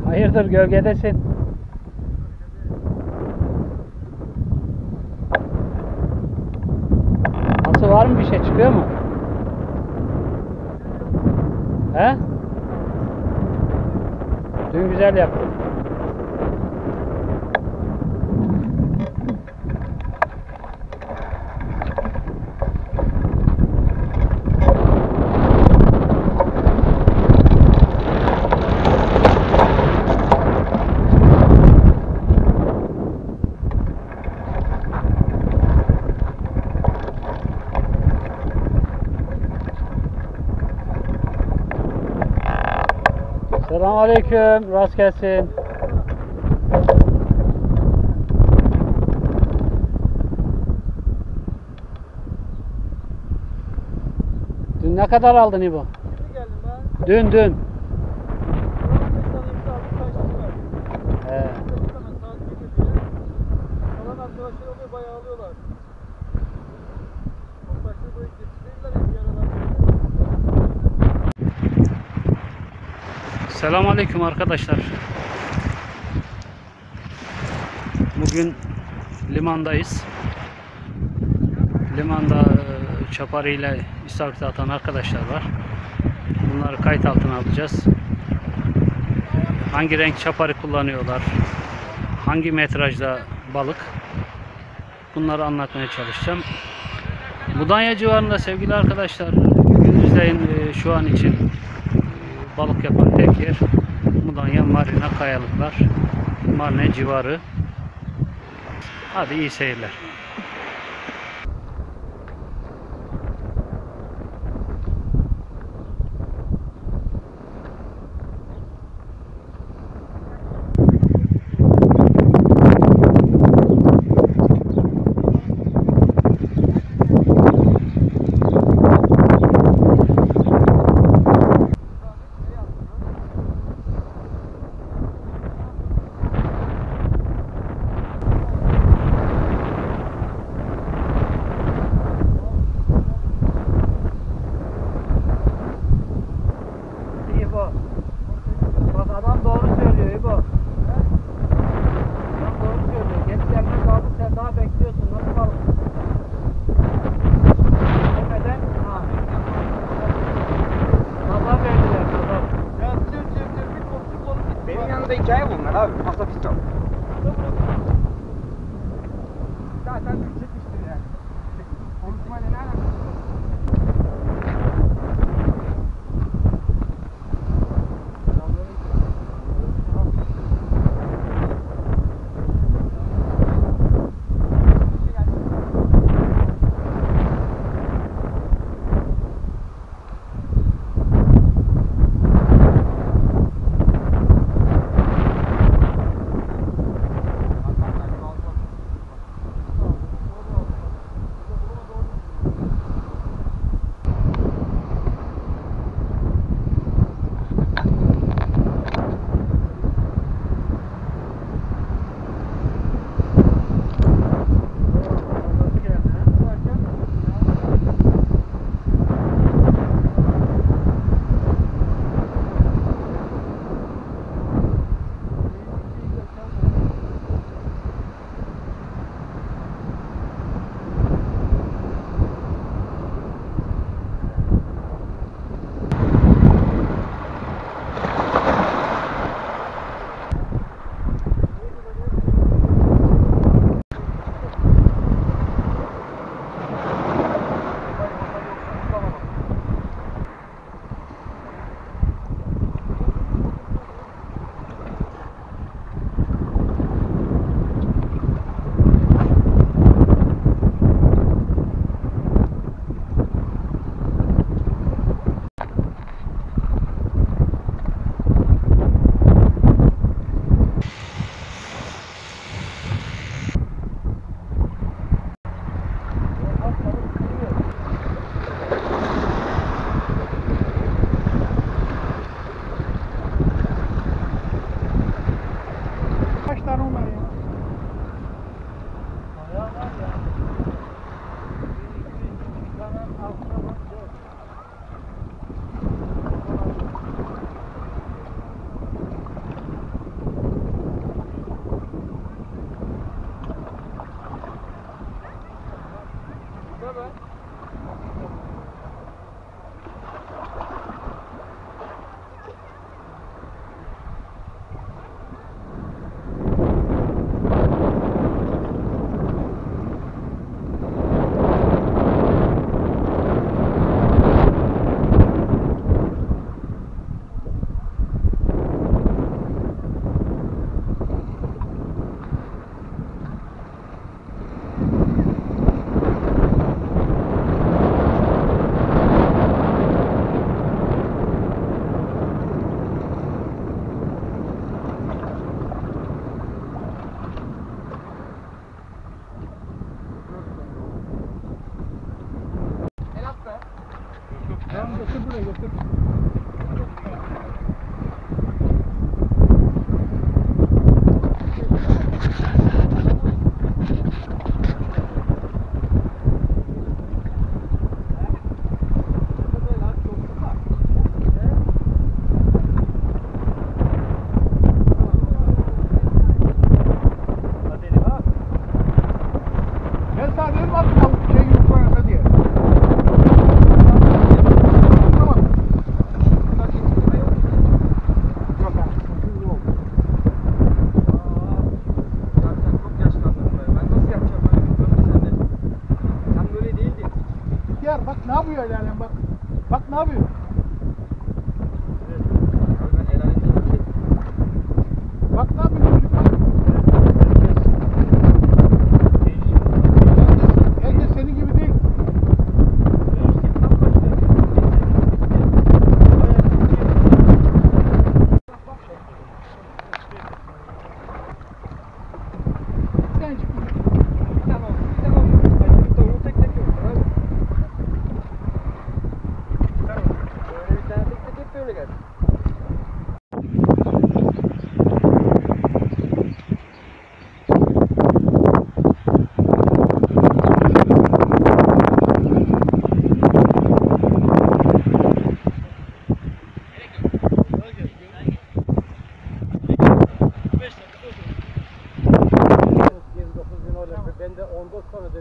Hayırdır, gölgedesin? Nasıl, var mı bir şey, çıkıyor mu? He? Dün güzel yaptın. Selamünaleyküm, rast gelsin. Dün ne kadar aldın İbo? Şimdi geldim ben. Dün. He. Kalan arkadaşlar oluyor, bayağı alıyorlar. Başta böyle getirdiler hep yaralar. Selamünaleyküm arkadaşlar. Bugün limandayız. Limanda çaparıyla istavrit atan arkadaşlar var. Bunları kayıt altına alacağız. Hangi renk çaparı kullanıyorlar? Hangi metrajda balık? Bunları anlatmaya çalışacağım. Mudanya civarında sevgili arkadaşlar, gündüzleyin şu an için balık yapan tek yer Mudanya, Marina, Kayalıklar, Marne civarı. Hadi iyi seyirler. Hikaye bunlar abi. Pasapist yok. Zaten çekmiştir yani. Konuşmayla ne alakası?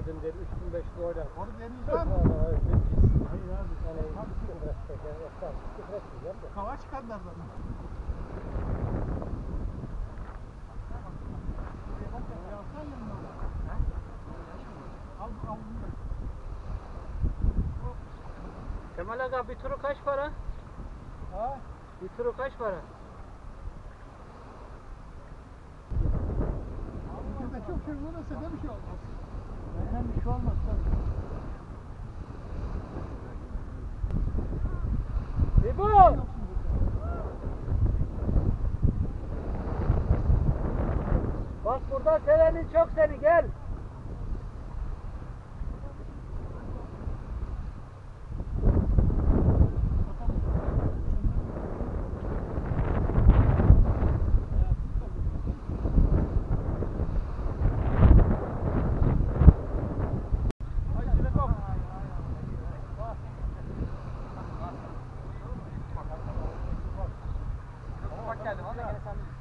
verdim dedi 3500 oynar. Onu deneyeceğim. Hayır abi. Kava çıkanlar zaten. Kemal Aga bir turu kaç para? Ha? Bir turu kaç para? Burada çok şey olursa da bir şey olmaz. Benden bir şey olmaz tabii. İbo! Bak burada sevenin çok seni gel. Bak geldim. Hadi gel sen de.